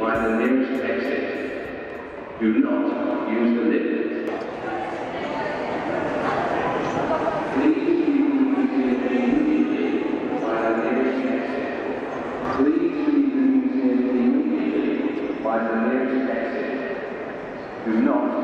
by the nearest exit. Do not use the lift. Please leave the museum immediately by the nearest exit. Please leave the museum immediately by the nearest exit. Do not